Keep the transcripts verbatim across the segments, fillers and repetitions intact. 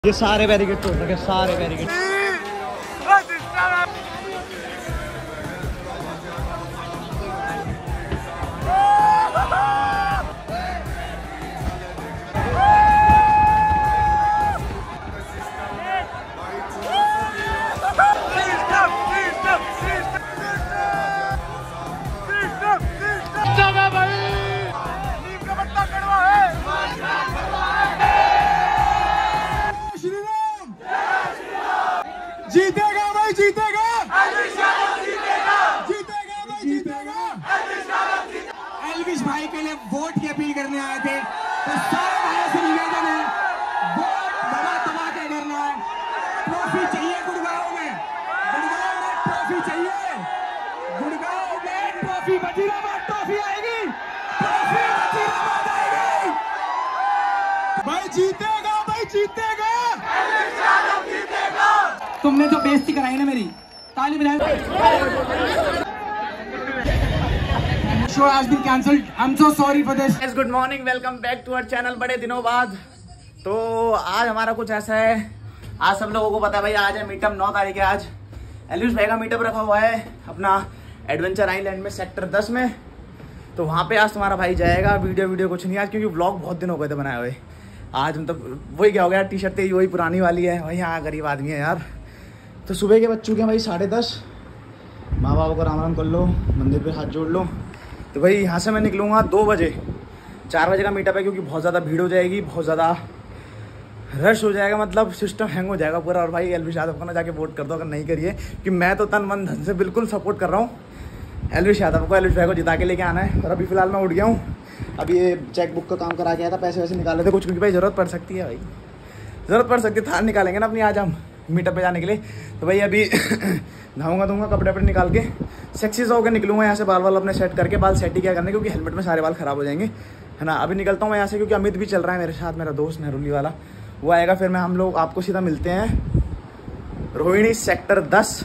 ये सारे बैरिकेड तोड़ रखे, सारे बैरिकेड। जीतेगा भाई, जीतेगा जीतेगा जीतेगा भाई, जीतेगा। एल्विश भाई के लिए वोट की अपील करने आए थे, तो सारे भाइयों से निवेदन है, वोट दबा दबा के करना है। ट्रॉफी चाहिए गुड़गांव में, गुड़गांव में ट्रॉफी चाहिए, गुड़गांव में ट्रॉफी। वजीराबाद ट्रॉफी आएगी, ट्रॉफी वजीराबाद आएगी। भाई जीतेगा, भाई जीतेगा, जीतेगा। तुमने जो बेइज्जती कराई ना मेरी, ताली बजाओ। Show has been cancelled, I am so sorry for this. Good morning, welcome back to our channel बड़े दिनों बाद। तो आज हमारा कुछ ऐसा है, आज सब लोगों को पता है भाई, आज है मीटअप, नौ तारीख है आज। एल्विश भाई का मीटअप रखा हुआ है अपना एडवेंचर आइलैंड में, सेक्टर दस में। तो वहाँ पे आज तुम्हारा भाई जाएगा। वीडियो वीडियो कुछ नहीं आज, क्योंकि व्लॉग बहुत दिन हो गए थे बनाए हुए। आज मतलब वही क्या हो गया, टी शर्ट तेरी वही पुरानी वाली है, वही यहाँ गरीब आदमी है यार। तो सुबह के बज चुके हैं भाई साढ़े दस। माँ बाप को राम राम कर लो, मंदिर पे हाथ जोड़ लो। तो भाई यहाँ से मैं निकलूँगा दो बजे, चार बजे का मीटअप है, क्योंकि बहुत ज़्यादा भीड़ हो जाएगी, बहुत ज़्यादा रश हो जाएगा, मतलब सिस्टम हैंग हो जाएगा पूरा। और भाई एल्विश यादव को ना जाके वोट कर दो अगर नहीं करिए, कि मैं तो तन मन धन से बिल्कुल सपोर्ट कर रहा हूँ एल्विश यादव को। एल्विश भाई को जिता के लेके आना है। और अभी फिलहाल मैं उठ गया हूँ, अभी ये चेक बुक का काम करा के आया था, पैसे वैसे निकाले थे कुछ, क्योंकि भाई ज़रूरत पड़ सकती है, भाई ज़रूरत पड़ सकती है। थार निकालेंगे ना अपनी आज हम मीटअप पे जाने के लिए। तो भाई अभी नहाऊंगा दूंगा, कपड़े वपड़े निकाल के सेक्सी सा होकर निकलूंगा यहाँ से, बाल बाल अपने सेट करके। बाल सेट ही क्या करने, क्योंकि हेलमेट में सारे बाल खराब हो जाएंगे, है ना। अभी निकलता हूँ मैं यहाँ से, क्योंकि अमित भी चल रहा है मेरे साथ, मेरा दोस्त नहरुली वाला, वो आएगा। फिर मैं हम लोग आपको सीधा मिलते हैं रोहिणी सेक्टर दस।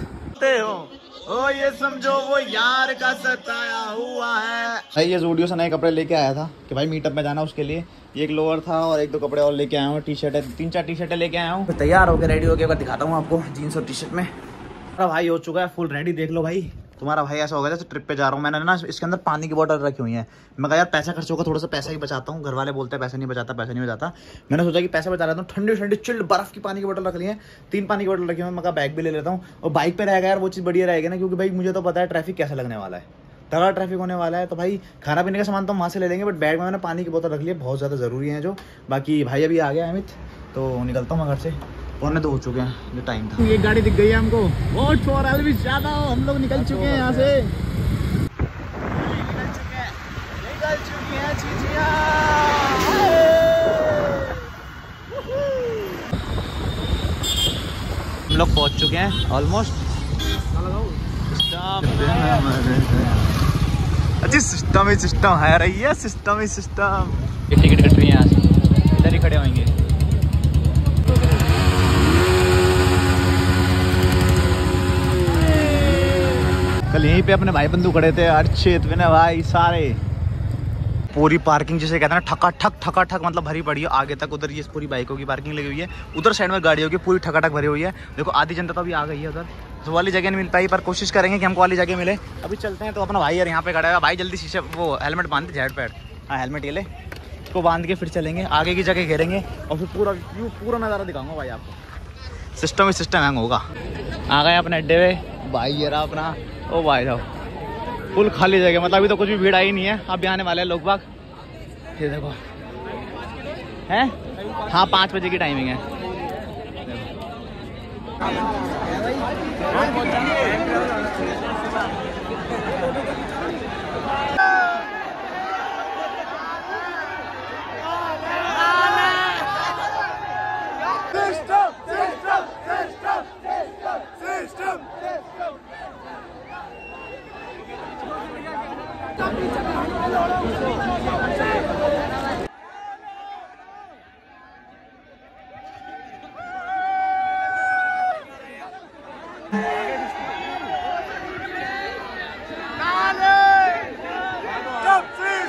ओ ये समझो वो यार का सताया हुआ है भाई। ये ज़ूडियो से नए कपड़े लेके आया था कि भाई मीटअप में जाना, उसके लिए ये एक लोअर था और एक दो कपड़े और लेके आया हूँ। टी शर्ट है, तीन चार टी शर्टें लेके आया हूँ। तैयार होकर रेडी होकर दिखाता हूँ आपको जीन्स और टी शर्ट में। हमारा भाई हो चुका है फुल रेडी, देख लो भाई। तुम्हारा भाई ऐसा हो गया जैसे ट्रिप पे जा रहा हूँ। मैंने ना इसके अंदर पानी की बोतल रखी हुई है। मैं कहा यार पैसा खर्च होगा, थोड़ा सा पैसा ही बचाता हूँ। घर वाले बोलते हैं पैसे नहीं बचाता, पैसे नहीं बचाता। मैंने सोचा कि पैसे बचा लेता हूँ। ठंडी ठंडी चिल्ड बर्फ की पानी की बोतल रख ली है, तीन पानी की बोतल रखी हुई है। मैं कहा बैग भी ले लेता हूँ, और बाइक पे रहेगा यार वो चीज़ बढ़िया रहेगी ना, क्योंकि भाई मुझे तो पता है ट्रैफिक कैसा लगने वाला है, तगड़ा ट्रैफिक होने वाला है। तो भाई खाना पीने का सामान तो वहाँ से ले लेंगे, बट बैग में मैंने पानी की बोतल रख ली है, बहुत ज़्यादा ज़रूरी है जो। बाकी भाई अभी आ गया अमित, तो निकलता हूँ मैं घर से, पौने दो हो चुके हैं, जो टाइम था। ये गाड़ी दिख गई है हमको, वोट फॉर एल्विश यादव। हम लोग निकल चुके हैं यहाँ से, निकल चुके हैं, निकल चुके हैं चीजिया। हम लोग पहुँच चुके हैं ऑलमोस्ट। अच्छी सिस्टम ही सिस्टम है रही है, सिस्टम ही सिस्टम। टिकट कट रही है यहाँ से, इधर ही खड़े होंगे। कल यहीं पे अपने भाई बंधु खड़े थे, अर्चित विनय भाई सारे। पूरी पार्किंग जिसे कहते हैं ना, ठका ठक ठका ठक, मतलब भरी पड़ी है आगे तक। उधर ये पूरी बाइकों की पार्किंग लगी हुई है, उधर साइड में गाड़ियों की पूरी ठका ठक भरी हुई है। देखो आधी जनता तो अभी आ गई है उधर, तो वाली जगह नहीं मिल पाई, पर कोशिश करेंगे कि हमको वाली जगह मिले। अभी चलते हैं। तो अपना भाई यार यहाँ पे खड़ा है। भाई जल्दी शीशे वो हेलमेट बांध दे, जेड पैड, हाँ हेलमेट ये ले, इसको बांध के फिर चलेंगे, आगे की जगह घेरेंगे और फिर पूरा व्यू पूरा नज़ारा दिखाऊंगा भाई आपको। सिस्टम ही सिस्टम हैंग होगा। आ गए अपने अड्डे पे भाई, ये रहा अपना, ओ भाई साहब फुल खाली जगह, मतलब अभी तो कुछ भी भीड़ आई नहीं है। अब भी आने वाले हैं लोग बाग, ये देखो हैं, हाँ पाँच बजे की टाइमिंग है।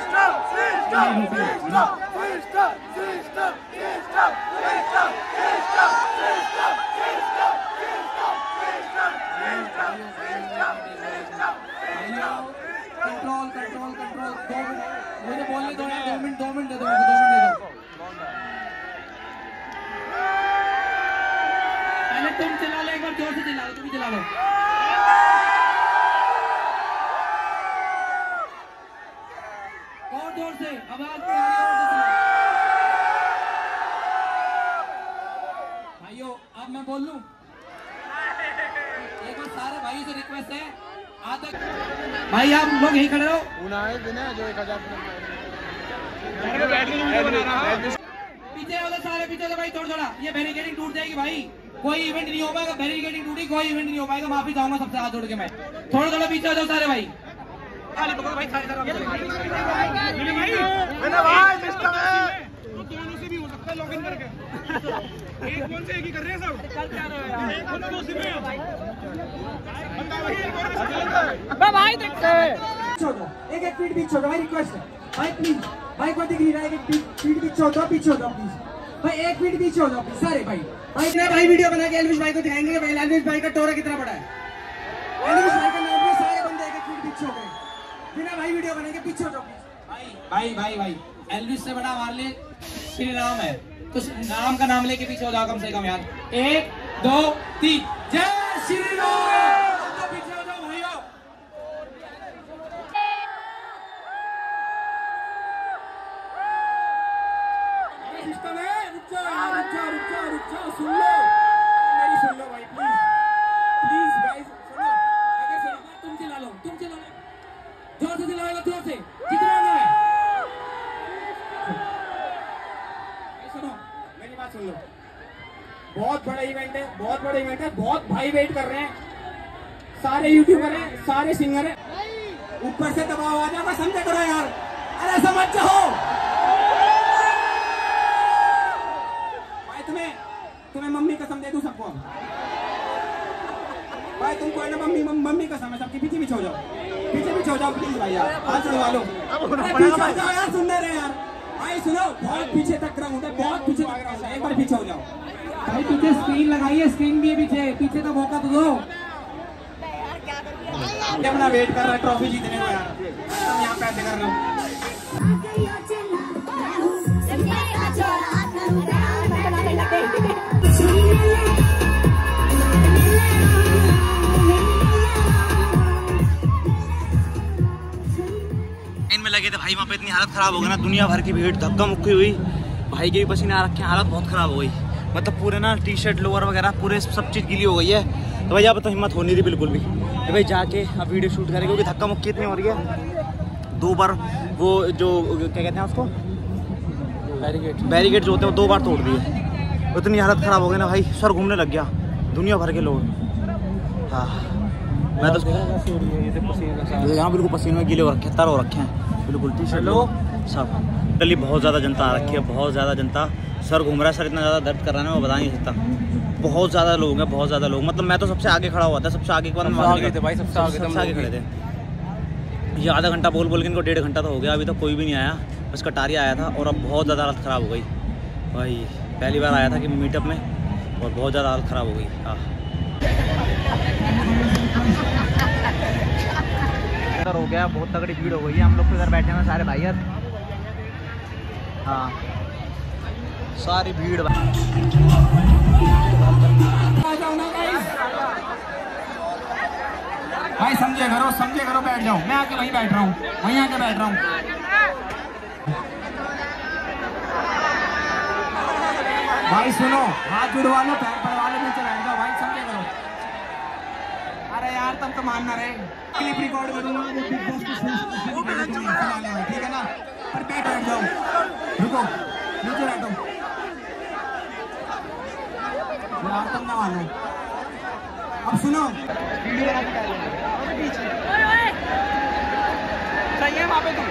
Stop! Stop! Stop! Stop! Stop! Stop! Stop! Control control control दो मिनट मुझे बोलने दो यार, दो मिनट दो मिनट दे दो, दो मिनट दे दो। पहले तुम चला लो, एक बार जोर से चला लो, तुम ही चला लो। और जोर से आवाज नहीं आ रही है। भाइयों अब मैं बोल लूं, एक बार सारे भाइयों से रिक्वेस्ट है, आज तक भाई आप लोग यहीं खड़े रहो। पीछे वाले सारे पीछे वाले भाई थोड़ा थोड़ा, ये बैरिकेडिंग टूट जाएगी भाई, कोई इवेंट नहीं हो पाएगा, बैरिकेडिंग टूटी कोई इवेंट नहीं हो पाएगा, माफी चाहूंगा सबसे हाथ जोड़ के मैं। थोड़ा थोड़ा पीछे हो जाओ सारे भाई। दोनों से भी हो सकता है लॉगिन करके, एक फोन से एक ही कर रहे हैं सब। भाई एक एक फीट पीछे होगा भाई, रिक्वेस्ट है भाई प्लीज, भाई को दिख नहीं रहा है, एक फीट पीछे हो जाओ, पीछे हो जाओ प्लीज भाई, एक फीट पीछे हो जाओ प्लीज सारे भाई। भाई इतना भाई वीडियो बना के एल्विश भाई को दिखाएंगे भाई, एल्विश भाई का टोरा कितना बड़ा है, एल्विश भाई का नाम पे सारे बंदे एक एक फीट पीछे हो गए, बिना भाई वीडियो बनाएंगे पीछे हो जाओ भाई भाई भाई भाई। एल्विश से बड़ा हमारे लिए श्री राम है, तो राम का नाम लेके पीछे हो जाओ कम से कम यार। एक दो तीन, जय श्री राम। पीछे हो जाओ भाइयों। सिस्टम है, रुक जाओ रुक जाओ रुक जाओ रुक जाओ, सुन लो मेरी, सुन लो भाई प्लीज प्लीज गाइस सुनो, अगर सुनो तुम चला लो, तुम चला लो, जोर से चलाओ, जोर से जितना है। सुनो मेरी बात सुन लो, बहुत बड़ा इवेंट है, बहुत बड़ा इवेंट है, बहुत भाई वेट कर रहे हैं, सारे यूट्यूबर हैं, सारे सिंगर हैं, ऊपर से दबाव आ जाएगा, समझा करो यार, अरे समझ जाओ भाई। तुम्हें तुम्हें मम्मी कसम दे दूं सबको भाई, तुमको है ना मम्मी मम्मी कसम है सबकी, पीछे पीछे हो जाओ, पीछे पीछे हो जाओ प्लीज भाई यार, हाथ छुड़वा लो, पीछे हो जाओ यार, सुन रहे यार भाई, सुनो बहुत पीछे तक ग्राउंड है, बहुत पीछे तक ग्राउंड है, एक बार पीछे हो जाओ भाई, पीछे स्क्रीन लगाइए, स्क्रीन भी है पीछे, पीछे का मौका तो दो। अपना वेट कर रहा है ट्रॉफी जीतने को यार, तुम यहाँ पैसे कर रहे हो। इनमें लगे थे भाई, वहाँ पे इतनी हालत खराब हो गई ना, दुनिया भर की भीड़ धक्का मुक्की हुई भाई, के भी पसीने आ रखे हैं, हालत बहुत खराब हो गई, मतलब पूरे ना टी शर्ट लोअर वगैरह पूरे सब चीज़ गीली हो गई है। तो भाई यहाँ तो हिम्मत हो नहीं रही बिल्कुल भी, तो भाई जाके अब वीडियो शूट करेंगे, क्योंकि धक्का मुक्की इतनी हो रही है। दो बार वो जो क्या कहते हैं उसको, बैरिकेड बैरिकेड जो होते हैं वो दो बार तोड़ दिए, इतनी हालत ख़राब हो गई ना भाई, सर घूमने लग गया, दुनिया भर के लोग। हाँ मैं तो यहाँ बिल्कुल पसीने में गीले हो रखे हैं, तर हो रखे हैं बिल्कुल, टी शर्ट लो सब, कल बहुत ज़्यादा जनता आ रखी है, बहुत ज़्यादा जनता, सर घूम रहा है, सर इतना ज़्यादा दर्द कर रहा है मैं बता नहीं सकता, बहुत ज़्यादा लोग हैं, बहुत ज़्यादा लोग, मतलब मैं तो सबसे आगे खड़ा हुआ था, सबसे आगे के बाद आगे थे भाई, सबसे आगे सबसे आगे खड़े थे। ये आधा घंटा बोल बोल के इनको डेढ़ घंटा तो हो गया, अभी तक कोई भी नहीं आया, बस कटारिया आया था, और अब बहुत ज़्यादा हालत ख़राब हो गई भाई, पहली बार आया था कि मीटअप में, और बहुत ज़्यादा हालत ख़राब हो गई। हाँ इधर हो गया, बहुत तगड़ी भीड़ हो गई है, हम लोग तो इधर बैठे हैं सारे भाई यार। हाँ सारी भीड़ भाई, समझे करो समझे करो, बैठ जाओ, मैं आके वहीं बैठ रहा हूँ, वहीं आके बैठ रहा हूँ। भाई सुनो, हाथ जुड़वा लो, पैर पड़वा लो, नीचे बैठ जाओ भाई, समझे करो। अरे यार तुम तो मानना रहे, क्लिप रिकॉर्ड करूंगा, ठीक है ना, पर बैठ बैठ जाओ, रुको नीचे बैठो यार, तुम ना मानो। अब सुनो, वीडियो बना के डालो, सही है वहाँ पे तुम।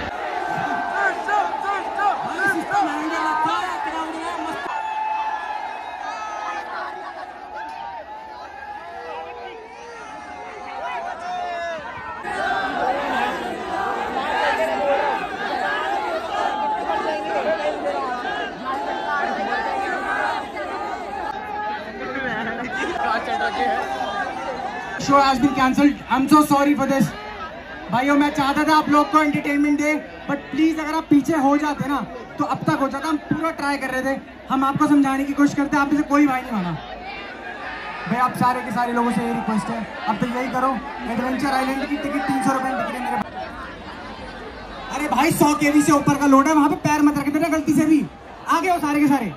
Show has been cancelled, I am so sorry for this. भाइयों मैं चाहता था आप लोग को एंटरटेनमेंट दे, बट प्लीज अगर आप पीछे हो जाते ना तो अब तक हो जाता। हम पूरा ट्राई कर रहे थे, हम आपको समझाने की कोशिश करते, आप में से कोई भाई नहीं माना। भाई आप सारे के सारे लोगों से ये रिक्वेस्ट है, अब तो यही करो, एडवेंचर आइलैंड की टिकट तीन सौ रुपए टिकट है मेरे। अरे भाई सौ केवी से ऊपर का लोड है, वहां पे पैर मत रख देना गलती से भी। आगे हो सारे के सारे।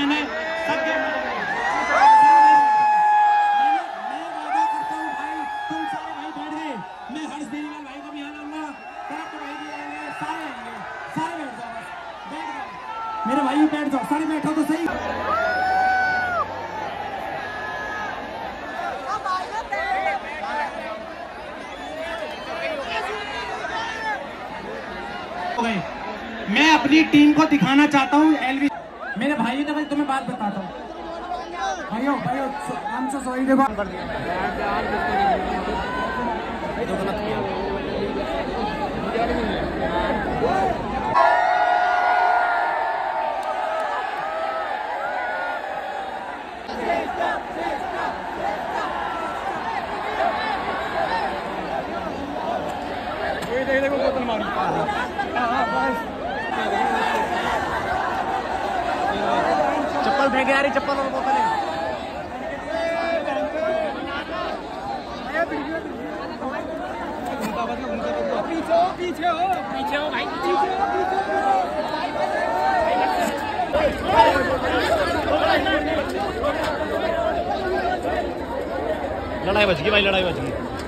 मेरे भाई बैठ जाओ, सारे बैठो तो सही। मैं अपनी टीम को दिखाना चाहता हूँ एलवी। मेरे भाई तो भाई तुम्हें बात बताता हूँ भाइयों भाइयों हम सो सॉरी। देखो देखो बोतल मारी। चप्पल फेंके यार, चप्पल और बोतल है। पीछे हो पीछे हो पीछे हो भाई, पीछे हो पीछे हो। लड़ाई बच गई भाई, लड़ाई बच गई।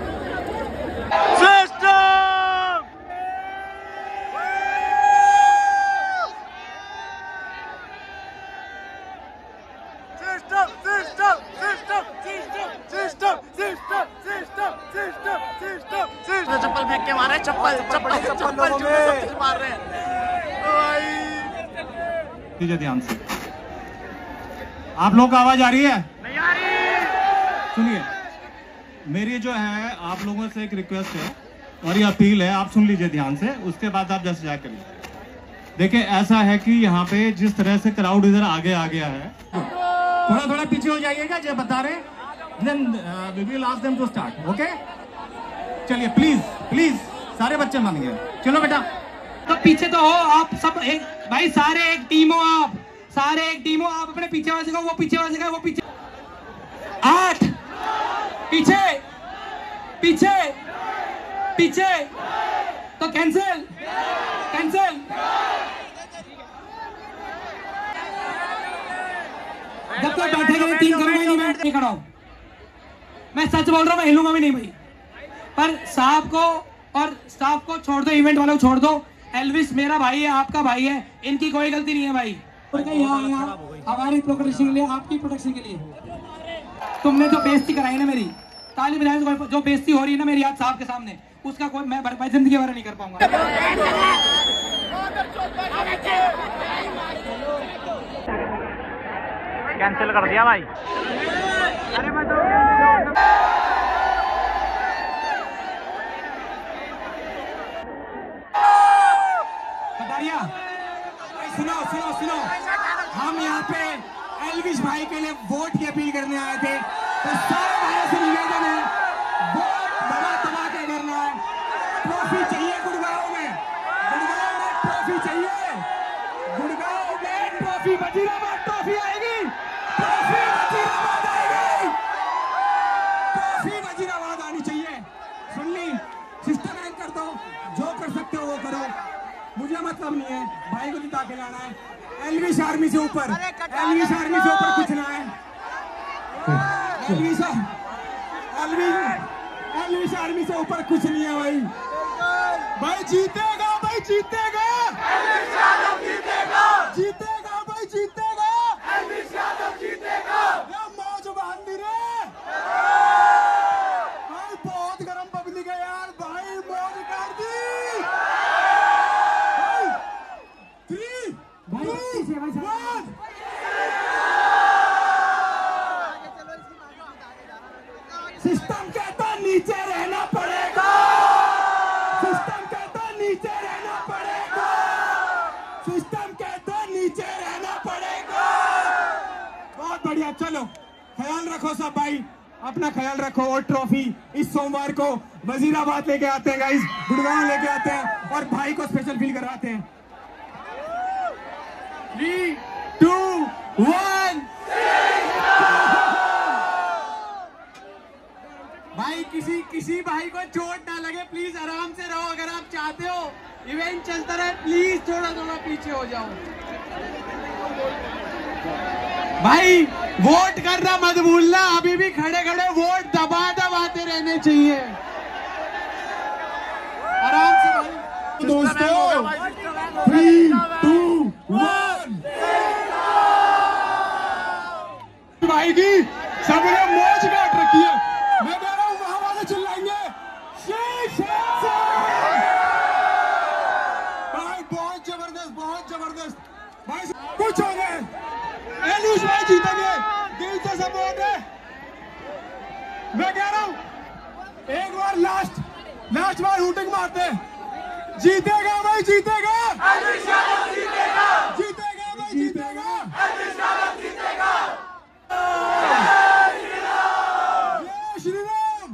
चप्पल फेंक के मारे, चप्पल चप्पल चप्पल मार रहे हैं। लीजिए ध्यान से, आप लोग को आवाज आ रही है? नहीं आ रही। सुनिए, मेरी जो है आप लोगों से एक रिक्वेस्ट है और ये अपील है, आप सुन लीजिए ध्यान से, उसके बाद आप जैसे जाए करिए। देखिए ऐसा है कि यहाँ पे जिस तरह से क्राउड इधर आगे आ गया है, थोड़ा थोड़ा पीछे हो जाइएगा जो बता रहे, then we will ask them to start. Okay चलिए प्लीज प्लीज, सारे बच्चे मान गए, चलो बेटा। तो पीछे तो हो आप सब, एक भाई सारे एक टीम हो, आप सारे एक टीम हो, आप अपने पीछे वाले को, वो पीछे वाले का, वो पीछे। आठ पीछे पीछे पीछे, तो कैंसिल कैंसिल। जब तक बैठेगा नहीं, तीन करूंगा नहीं, बैठ नहीं खड़ा हूं मैं, सच बोल रहा हूं, मैं हिलूंगा भी नहीं भाई। पर साहब को और स्टाफ को छोड़ दो, इवेंट वालों को छोड़ दो। एल्विस मेरा भाई है, आपका भाई है, इनकी कोई गलती नहीं है भाई। यहाँ यहाँ हमारी प्रोटेक्शन के लिए, आपकी प्रोटेक्शन के लिए। तुमने जो बेइज्जती कराई ना मेरी, ताली बजाने से जो बेइज्जती हो रही है ना मेरी आज साहब के सामने, उसका कोई मैं भरपाई जिंदगी भर नहीं कर पाऊंगा। कैंसिल कर दिया भाई। अरे मैं तो कटारिया, सुनो सुनो सुनो, हम यहाँ पे एल्विश भाई के लिए वोट की अपील करने आए थे, तो सारे भाइयों से निवेदन है, वोट दबा दबा के करना है। ट्रॉफी चाहिए गुड़गांव में, गुड़गांव में ट्रॉफी चाहिए, गुड़गांव में ट्रॉफी, वजीराबाद ट्रॉफी आएगी, ट्रॉफी वजीराबाद आएगी, ट्रॉफी वजीराबाद आनी चाहिए। सुन ली, सिस्टम हैंग कर दो, जो कर सकते हो वो करो, मुझे मतलब नहीं है, भाई को जिता के लाना है। एल्विश आर्मी से ऊपर, एल्विश आर्मी से ऊपर कुछ ना है। एल्विश एल्विश एल्विश आर्मी से ऊपर कुछ नहीं है भाई। भाई जीतेगा, भाई जीतेगा, एल्विश यादव जीतेगा, जीतेगा भाई जीतेगा, एल्विश यादव जीतेगा। ये मौज बांधी रे भाई, बहुत गरम पब्लिक है यार भाई, मौज कर दी। सिस्टम कहता नीचे रहना पड़ेगा, सिस्टम कहता नीचे रहना पड़ेगा, सिस्टम कहता नीचे रहना पड़ेगा। बहुत बढ़िया, चलो ख्याल रखो सब भाई, अपना ख्याल रखो और ट्रॉफी इस सोमवार को वजीराबाद लेके आते हैं गाइस, गुड़गांव लेके आते हैं और भाई को स्पेशल फील करवाते हैं। Three two one. भाई किसी किसी भाई को चोट ना लगे, प्लीज आराम से रहो। अगर आप चाहते हो इवेंट चलता रहे, प्लीज थोड़ा थोड़ा पीछे हो जाओ। भाई वोट करना मत भूलना, अभी भी खड़े खड़े वोट दबा दबाते रहने चाहिए। आराम से भाई। दोस्तों थ्री टू वन। भाई की सबने मौज काट रखी है, मैं कह रहा हूँ वहां वाले चिल्लाएंगे भाई। बहुत जबरदस्त, बहुत जबरदस्त भाई, कुछ हो गए। एलविश भाई जीतेंगे, दिल से सपोर्ट है। मैं कह रहा हूं एक बार लास्ट लास्ट बार हूटिंग मारते हैं। जीतेगा भाई, जीतेगा जीतेगा जीतेगा भाई, जीतेगा जीतेगा। जय श्री राम।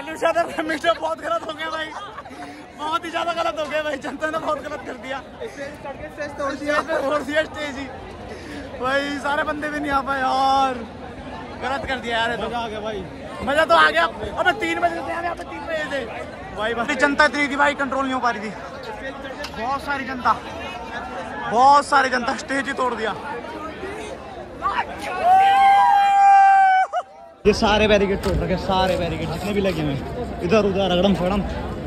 एलिश यादव का मीटअप बहुत गलत हो गया भाई, बहुत ही ज्यादा गलत हो गया भाई, जनता ने बहुत गलत कर दिया, तोड़ दिया स्टेज ही भाई, सारे बंदे भी नहीं आ पाए और गलत कर दिया यार। तो आ गया भाई, मजा तो आ गया। अबे तीन बजे थे यहाँ पे, तीन बजे थे भाई, भाई जनता इतनी थी भाई, कंट्रोल नहीं हो पा रही थी, बहुत सारी जनता, बहुत सारी जनता, स्टेज ही तोड़ दिया। ये सारे बैरिकेड तोड़ रखे, सारे बैरिकेड जितने भी लगे हुए, इधर उधर रगड़म फगड़म।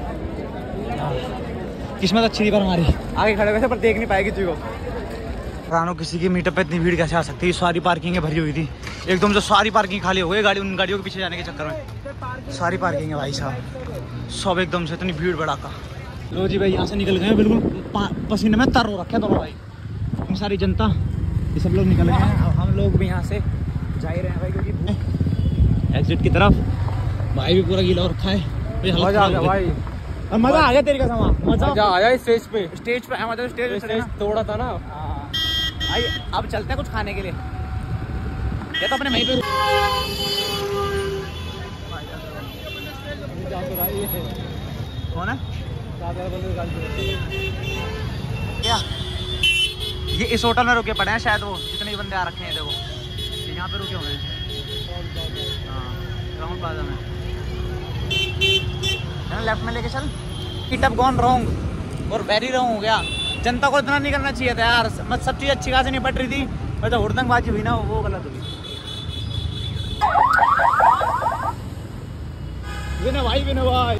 किस्मत अच्छी थी पर हमारी, आगे खड़े हुए थे पर देख नहीं पाए किसी को। रानो किसी की मीटअप पे इतनी भीड़ कैसे आ सकती है, सारी पार्किंगें भरी हुई थी, एकदम से सारी पार्किंग खाली हो गई, गाड़ी उन गाड़ियों के पीछे जाने के चक्कर में सारी पार्किंग है भाई साहब, सब एकदम से इतनी भीड़ भड़ाका। लो जी भाई यहाँ से निकल गए, बिल्कुल पसीने में तर हो रखे दोनों भाई, इतनी सारी जनता, ये सब लोग निकल गए हैं। अब हम लोग भी यहाँ से जा ही रहे हैं भाई, क्योंकि एग्जिट की तरफ भाई भी पूरा गीला हो रखा है। मजा आ गया भाई, मजा आ गया तेरी कसम, मजा आया स्टेज पे, स्टेज पे मतलब स्टेज स्टेज तोड़ा था ना भाई। अब चलते हैं कुछ खाने के लिए, ये तो अपने वहीं पे कौन है क्या, ये इस होटल में रुके पड़े हैं शायद, वो जितने बंदे आ रखे हैं देखो, यहाँ पे रुके होंगे। हाँ राउंड प्लाजा में, लेफ्ट में लेके चल। मीटअप गॉन रॉन्ग और वेरी रॉन्ग हो गया, जनता को इतना नहीं करना चाहिए था यार, मत सब चीज़ अच्छी खासी नहीं पट रही थी, मतलब हुड़दंगबाजी हुई ना वो गलत हुई। विनय भाई, विनय भाई,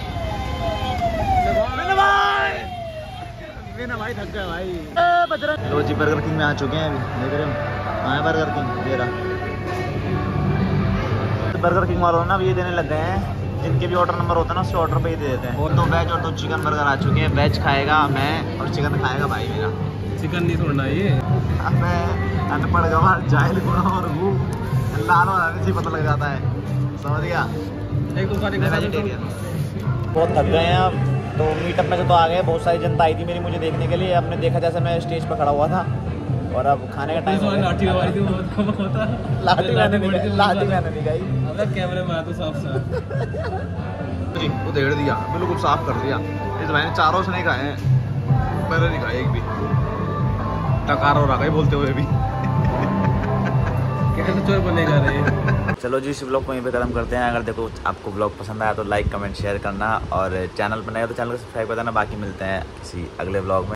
विनय भाई, विनय भाई थक गए भाई। बजरंग लो जी बर्गर किंग में आ चुके हैं, अभी देख रहे हो आए बर्गर किंग, ये रहा बर्गर किंग वालों ना ये देने लग गए हैं, जिनके भी ऑर्डर नंबर होता है ना उससे ऑर्डर पे ही दे देते हैं। और दो वेज और दो चिकन बर्गर आ चुके हैं, वेज खाएगा मैं और चिकन खाएगा भाई मेरा। चिकन नहीं छोड़ना ये, मैं अनपढ़ गवार जाहिल गुणा और वो लाल और से पता लग जाता है, समझ गया। एक दो सारी वेजिटेरियन बहुत थक गए हैं अब, तो मीटअप में से तो आ गए, बहुत सारी जनता आई थी मेरी मुझे देखने के लिए। आपने देखा जैसे मैं स्टेज पर खड़ा हुआ था, और अब खाने का टाइम हो गया। लाठी हमारी थी बहुत होता, लाठी मैंने नहीं, लाठी मैंने नहीं गई, अब कैमरे में आ तो साफ साफ जी उधेड़ दिया, बिल्कुल साफ कर दिया। इस भाई ने चारों से नहीं खाए हैं, मैंने नहीं खाए एक भी, टकार हो रहा है बोलते हुए भी। कैसे चोर बनेगा रे। चलो जी इस ब्लॉग को यहीं पे खत्म करते हैं। अगर देखो आपको ब्लॉग पसंद आया तो लाइक कमेंट शेयर करना, और चैनल पर नया तो चैनल को सब्सक्राइब कर देना। बाकी मिलते हैं किसी अगले ब्लॉग में।